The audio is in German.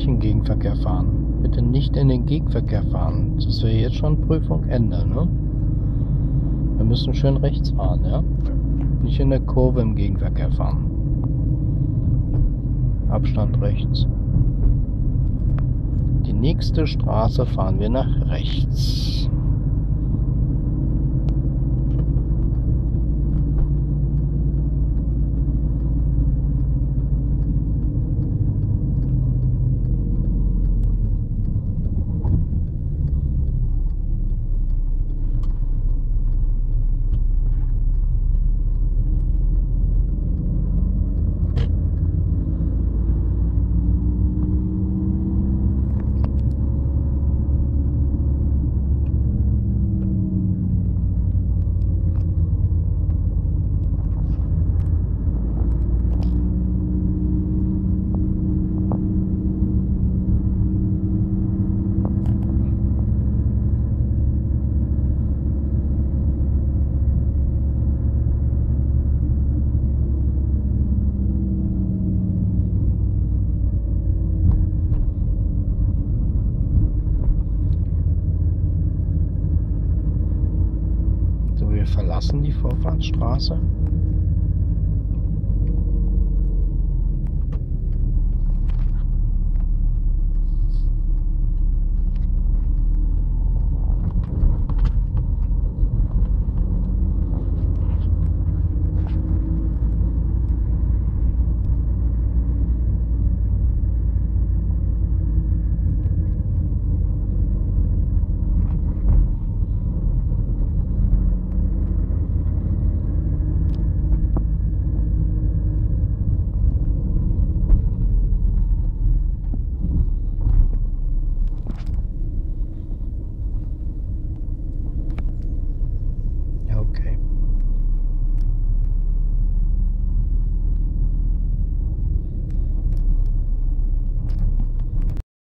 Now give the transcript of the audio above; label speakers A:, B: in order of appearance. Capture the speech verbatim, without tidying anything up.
A: nicht in den Gegenverkehr fahren. Bitte nicht in den Gegenverkehr fahren. Das wäre jetzt schon Prüfung Ende, ne? Wir müssen schön rechts fahren, ja? Nicht in der Kurve im Gegenverkehr fahren. Abstand rechts. Die nächste Straße fahren wir nach rechts. Wir verlassen die Vorfahrtsstraße.